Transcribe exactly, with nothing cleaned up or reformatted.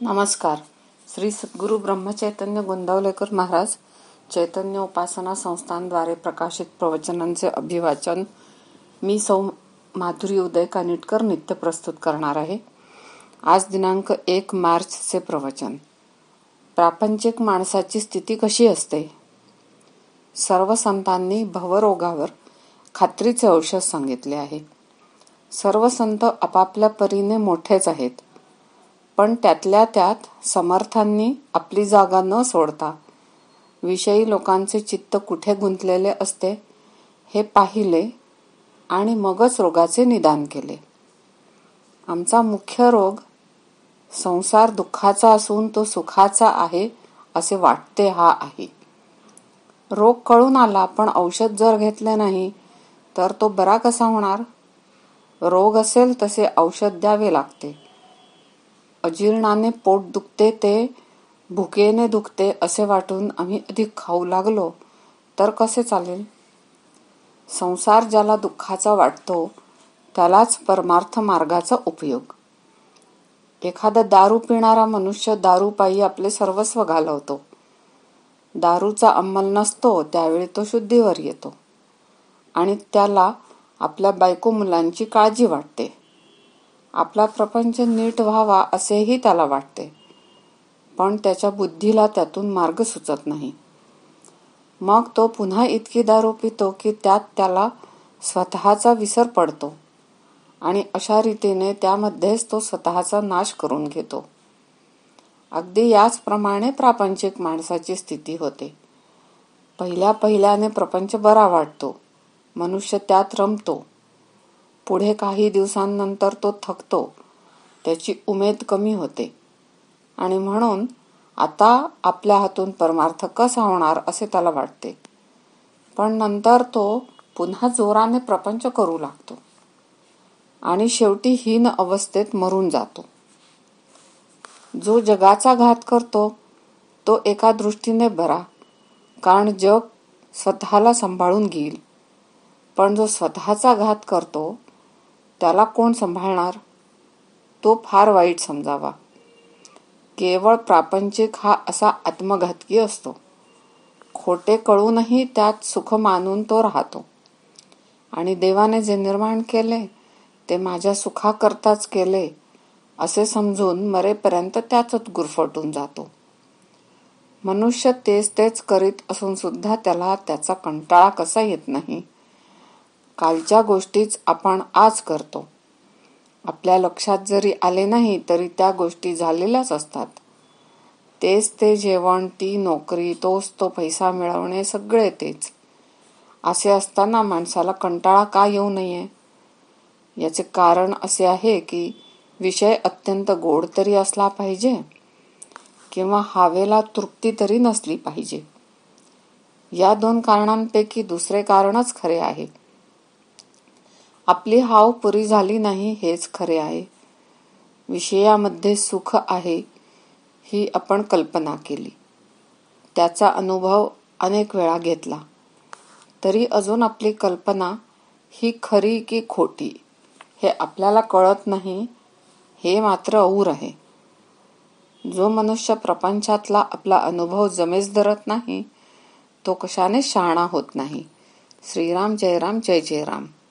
नमस्कार. श्री सद्गुरू ब्रह्मचैतन्य गोंदावलेकर महाराज चैतन्य उपासना संस्थांद्वारे प्रकाशित प्रवचनांचे अभिवाचन मी सौ माधुरी उदय कानिटकर नित्य प्रस्तुत करणार आहे. आज दिनांक एक मार्चचे प्रवचन. प्रापंचिक माणसाची स्थिती कशी असते? सर्व संतांनी भवरोगावर खात्रीचे औषध सांगितले आहे. सर्व संत आपापल्या परीने मोठेच आहेत, पण त्यातल्या त्यात समर्थांनी आपली जागा न सोडता विषयी लोकांचे चित्त कुठे गुंतलेले असते हे पाहिले आणि मगच रोगाचे निदान केले. आमचा मुख्य रोग संसार दुःखाचा असून तो सुखाचा आहे असे वाटते हा आहे. रोग कळून आला पण औषध जर घेतले नाही तर तो बरा कसा होणार? रोग असेल तसे औषध द्यावे लागते. अजीर्णाने पोट दुखते ते भुकेने दुखते असे वाटून आम्ही अधिक खाऊ लागलो तर कसे चालेल? संसार ज्याला दुःखाचा वाटतो त्यालाच परमार्थ मार्गाचा उपयोग. एखादा दारू पिणारा मनुष्य दारूपायी आपले सर्वस्व घालवतो. दारूचा अंमल नसतो त्यावेळी तो शुद्धीवर येतो आणि त्याला आपल्या बायको मुलांची काळजी वाटते. आपला प्रपंच नीट व्हावा असेही त्याला वाटते, पण त्याच्या बुद्धीला त्यातून मार्ग सुचत नाही. मग तो पुन्हा इतकी दारू पितो की त्यात त्याला स्वतःचा विसर पडतो आणि अशा रीतीने त्यामध्येच तो स्वतःचा नाश करून घेतो. अगदी याचप्रमाणे प्रापंचिक माणसाची स्थिती होते. पहिल्या पहिल्याने प्रपंच बरा वाटतो, मनुष्य त्यात रमतो. पुढे काही दिवसांनंतर तो थकतो, त्याची उमेद कमी होते आणि म्हणून आता आपल्या हातून परमार्थ कसा होणार असे त्याला वाटते. पण नंतर तो पुन्हा जोराने प्रपंच करू लागतो आणि शेवटी हीन अवस्थेत मरून जातो. जो जगाचा घात करतो तो एका दृष्टीने बरा, कारण जग स्वतःला सांभाळून घेईल. पण जो स्वतःचा घात करतो त्याला कोण सांभाळणार? तो फार वाईट समजावा. केवळ प्रापंचिक हा असा आत्मघातकी असतो. खोटे कळूनही त्यात सुख मानून तो राहतो आणि देवाने जे निर्माण केले ते माझ्या सुखाकरताच केले असे समजून मरेपर्यंत त्यातच गुरफटून जातो. मनुष्य तेच तेच करीत असून सुद्धा त्याला त्याचा कंटाळा कसा येत नाही? कालच्या गोष्टीच आपण आज करतो. आपल्या लक्षात जरी आले नाही तरी त्या गोष्टी झालेल्याच असतात. तेच ते जेवण, ती नोकरी, तोच तो पैसा मिळवणे, सगळे तेच. असे असताना माणसाला कंटाळा का येऊ नये? याचे कारण असे आहे की विषय अत्यंत गोड तरी असला पाहिजे किंवा हावेला तृप्ती तरी नसली पाहिजे. या दोन कारणांपैकी दुसरे कारणच खरे आहे. आपली हाव पुरी झाली नाही हेच खरे आहे. विषयामध्ये सुख आहे ही आपण कल्पना केली, त्याचा अनुभव अनेक वेळा घेतला, तरी अजून आपली कल्पना ही खरी की खोटी हे आपल्याला कळत नाही हे मात्र और आहे. जो मनुष्य प्रपंचातला आपला अनुभव जमेच धरत नाही तो कशाने शहाणा होत नाही. श्रीराम जय राम जय जय राम.